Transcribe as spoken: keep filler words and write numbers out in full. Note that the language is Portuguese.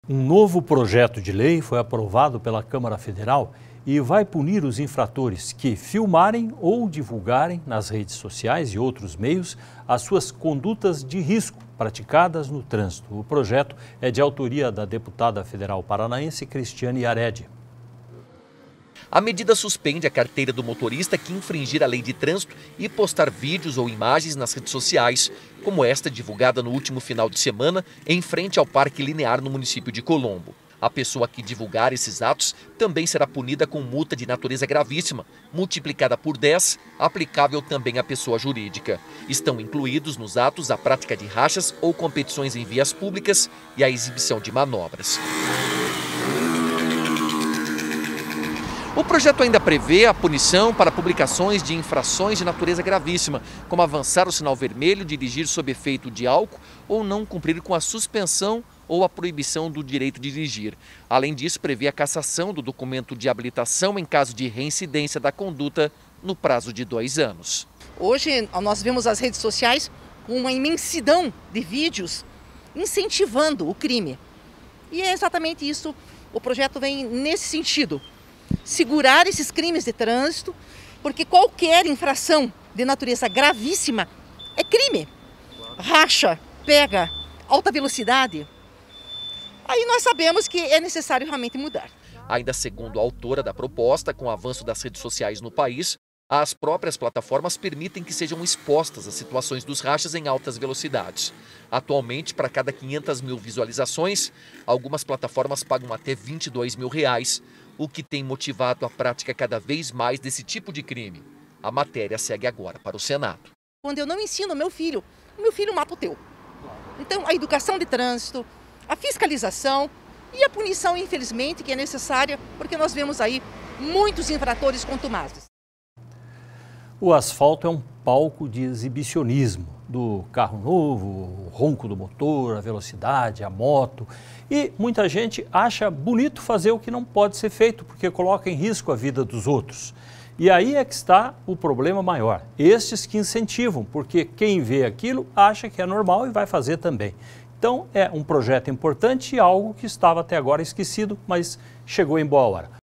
Um novo projeto de lei foi aprovado pela Câmara Federal e vai punir os infratores que filmarem ou divulgarem nas redes sociais e outros meios as suas condutas de risco praticadas no trânsito. O projeto é de autoria da deputada federal paranaense Cristiane Yared. A medida suspende a carteira do motorista que infringir a lei de trânsito e postar vídeos ou imagens nas redes sociais, como esta divulgada no último final de semana em frente ao Parque Linear no município de Colombo. A pessoa que divulgar esses atos também será punida com multa de natureza gravíssima, multiplicada por dez, aplicável também à pessoa jurídica. Estão incluídos nos atos a prática de rachas ou competições em vias públicas e a exibição de manobras. O projeto ainda prevê a punição para publicações de infrações de natureza gravíssima, como avançar o sinal vermelho, dirigir sob efeito de álcool ou não cumprir com a suspensão ou a proibição do direito de dirigir. Além disso, prevê a cassação do documento de habilitação em caso de reincidência da conduta no prazo de dois anos. Hoje nós vemos as redes sociais com uma imensidão de vídeos incentivando o crime. E é exatamente isso, o projeto vem nesse sentido. Segurar esses crimes de trânsito, porque qualquer infração de natureza gravíssima é crime. Racha, pega, alta velocidade. Aí nós sabemos que é necessário realmente mudar. Ainda segundo a autora da proposta, com o avanço das redes sociais no país, as próprias plataformas permitem que sejam expostas as situações dos rachas em altas velocidades. Atualmente, para cada quinhentas mil visualizações, algumas plataformas pagam até vinte e dois mil reais, o que tem motivado a prática cada vez mais desse tipo de crime. A matéria segue agora para o Senado. Quando eu não ensino o meu filho, o meu filho mata o teu. Então, a educação de trânsito, a fiscalização e a punição, infelizmente, que é necessária, porque nós vemos aí muitos infratores contumazes. O asfalto é um palco de exibicionismo do carro novo, o ronco do motor, a velocidade, a moto. E muita gente acha bonito fazer o que não pode ser feito, porque coloca em risco a vida dos outros. E aí é que está o problema maior. Estes que incentivam, porque quem vê aquilo acha que é normal e vai fazer também. Então é um projeto importante e algo que estava até agora esquecido, mas chegou em boa hora.